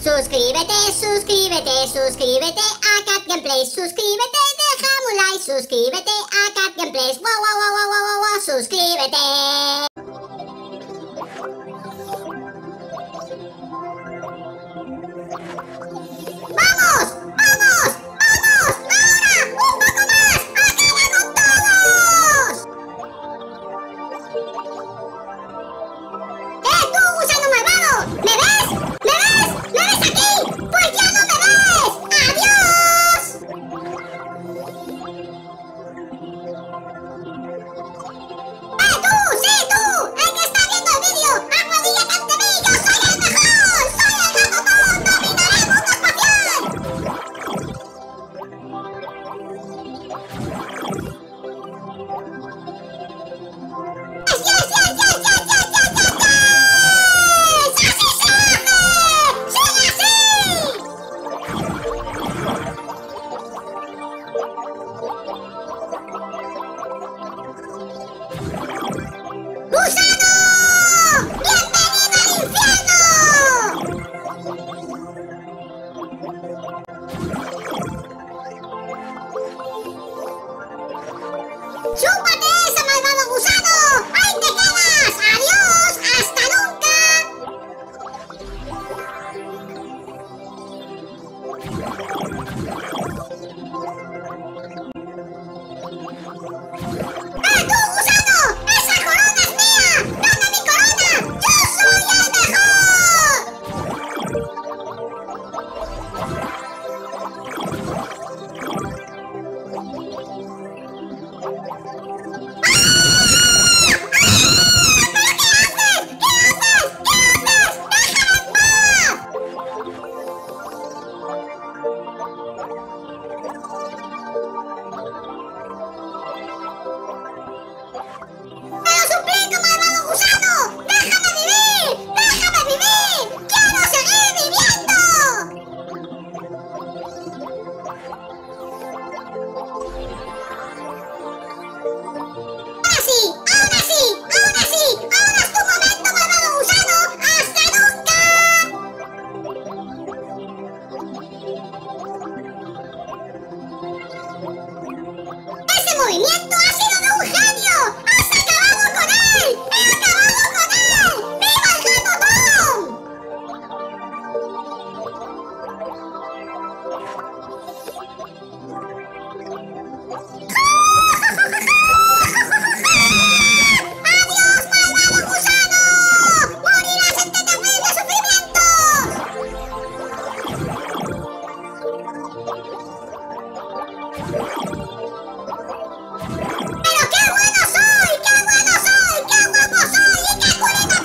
Suscríbete, suscríbete, suscríbete a CatGameplays. Suscríbete, déjame un like. Suscríbete a CatGameplays. Wow, wow, wow, wow, wow, wow, suscríbete. ¡Chúpate ese malvado gusano! ¡Ahí te quedas! ¡Adiós! ¡Hasta nunca! ¡Eh, tú, gusano! ¡Esa corona es mía! ¡Dame mi corona! ¡Yo soy el mejor! ¡Movimiento ha sido de un genio! ¡Has acabado con él! ¡He acabado con él! ¡Viva el gato ¡Adiós, malvado gusano! ¡Morirás entre terribles sufrimientos! ¡Pero qué bueno soy! ¡Qué bueno soy! ¡Qué guapo soy! ¡Y qué culito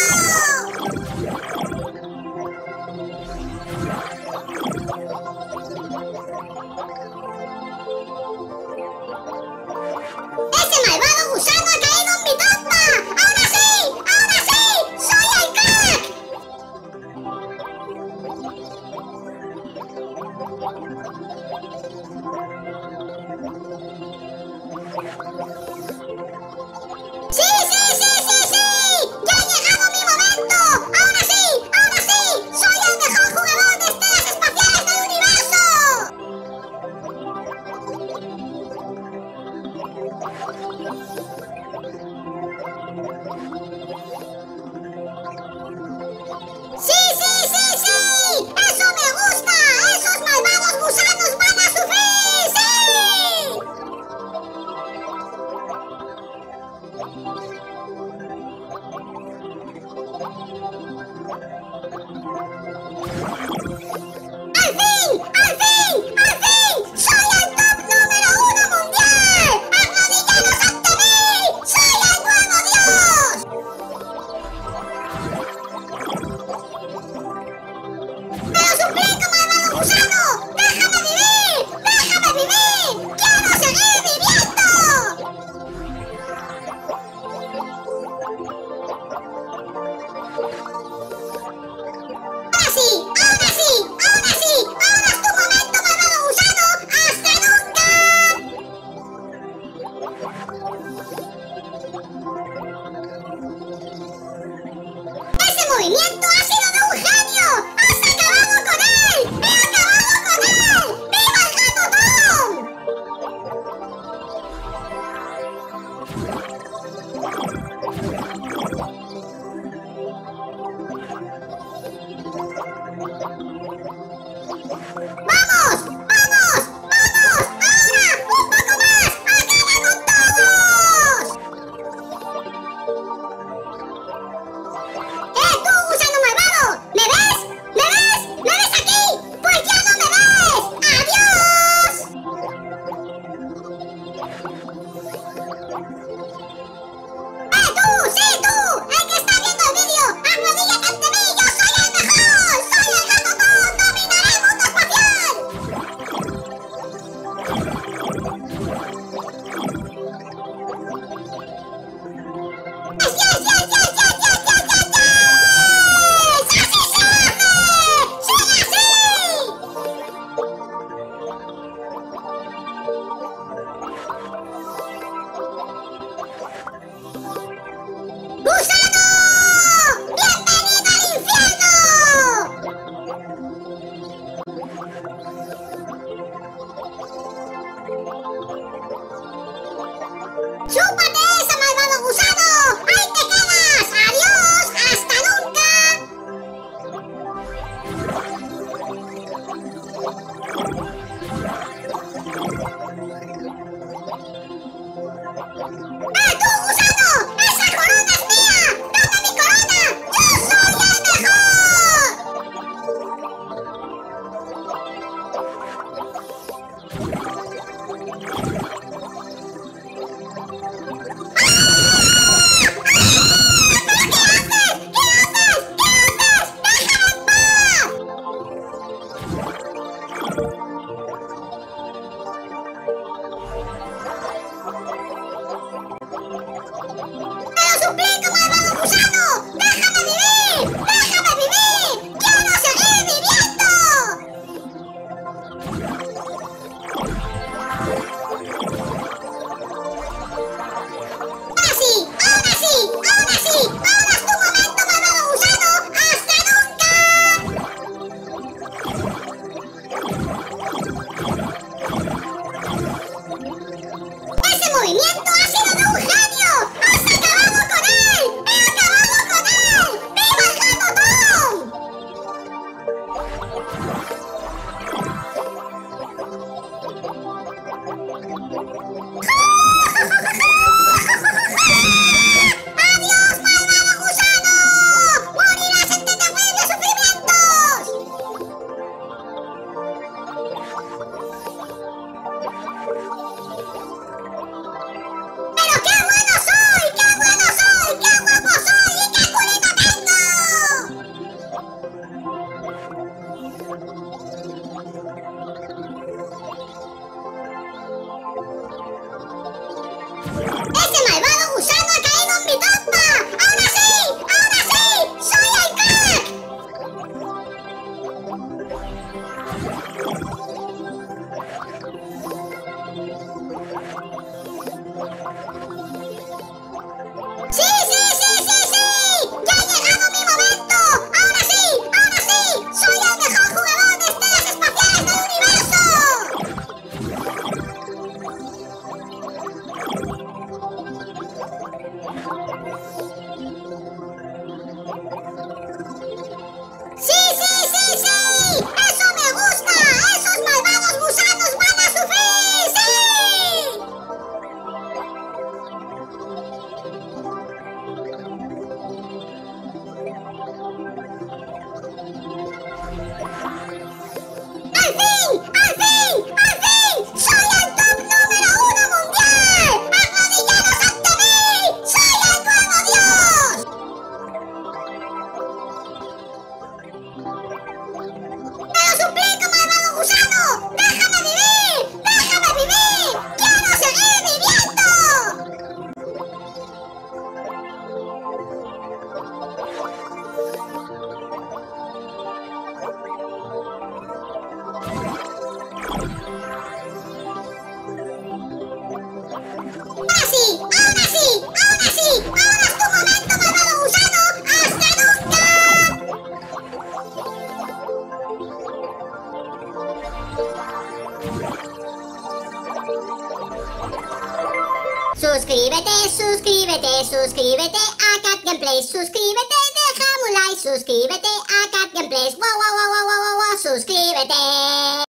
tengo! ¡Ese malvado gusano ha caído en mi trampa! ¡Ahora sí! ¡Ahora sí! ¡Soy el crack! ¡Sí, sí, sí, sí, sí! ¡Ya ha llegado mi momento! ¡Ahora sí! ¡Ahora sí! ¡Soy el mejor jugador de estrellas espaciales del universo! ¡Sí, sí, sí, sí! ¡Eso me gusta! ¡Esos malvados gusanos van a sufrir! ¡Sí! ¡Al fin! ¡Al fin! ¡Al fin! ¡Soy el top número 1 mundial! ¡Arrodillados ante mí! ¡Soy el nuevo Dios! ¡Pero suplico, malvado gusano! ¡Déjame vivir! ¡Déjame vivir! ¡Quiero seguir viviendo! ¡Ahora sí! ¡Ahora sí! ¡Ahora sí! ¡Ahora es tu momento, malvado gusano! ¡Hasta nunca! ¡Ese movimiento ha sido de un genio! ¡Has acabado ¡Vamos! ¡Vamos! ¡Vamos! ¡Ahora! ¡Un poco más! ¡Acaba con todos! ¡Tú, gusano malvado! ¿Me ves? ¿Me ves? ¿Me ves aquí? ¡Pues ya no me ves! ¡Adiós! ¡Tú! ¡Sí, tú! ¡El que está viendo el vídeo! ¡Arrodíllate ante mí! ¡Yo soy el mejor! ¡Soy el gatotón! ¡Dominaré el mundo espacial! ¡Yes, yes, yes, yes, yes, yes, yes, yes, yes! ¡Así se hace! ¡Sigue así! ¡Gusano! ¡Bienvenido al infierno! ¡Chúpate ese malvado gusano! ¡Ahí te quedas! ¡Adiós! ¡Hasta nunca! ¡Tú, gusano! ¡Esa corona es mía! ¡Dame mi corona! ¡Yo soy el mejor! ¡Te lo suplico, malvado gusano! ¡Déjame vivir! ¡Déjame vivir! ¡Quiero seguir viviendo! ¡Ahora sí! ¡Ahora sí! ¡Ahora sí! ¡Ahora es tu momento, malvado gusano! ¡Hasta nunca! ¡Ese movimiento ha sido de un genio! ¡Has acabado con él! ¡He acabado con él! ¡Viva el gatotón! ¡Adiós, malvado gusano! ¡Morirás entre terribles sufrimientos! ¡Pero qué bueno soy! ¡Qué bueno soy! ¡Qué guapo soy! ¡Y qué culito tengo! ¡Ese malvado gusano ha caído en mi trampa! ¡Ahora sí! ¡Ahora sí! ¡Soy el crack! ¡Sí, sí, sí, sí, sí! ¡Ya ha llegado mi momento! ¡Ahora sí! ¡Ahora sí! ¡Soy el mejor jugador de estrellas espaciales del universo! ¡Sí, sí, sí, sí! ¡Eso me gusta! ¡Esos malvados gusanos van a sufrir! ¡Sí! ¡Al fin! ¡Al fin! ¡Al fin! ¡Soy el top número 1 mundial! ¡Arrodillados ante mí! ¡Soy el nuevo Dios! ¡Te lo suplico, malvado gusano! ¡Déjame vivir! ¡Déjame vivir! ¡Quiero seguir viviendo! ¡Ahora sí! ¡Ahora sí! ¡Ahora sí! ¡Ahora es tu momento, malvado gusano! ¡Hasta nunca! Suscríbete, suscríbete, suscríbete a CatGameplays, suscríbete, déjame un like, suscríbete a CatGameplays, wow, wow, wow, wow, wow, wow, suscríbete.